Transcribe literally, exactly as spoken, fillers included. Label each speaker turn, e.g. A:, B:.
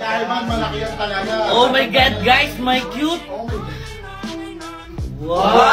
A: Dahil man malaki yan talaga.
B: Oh my God, guys, my cute.
A: Oh my God.
B: Wow!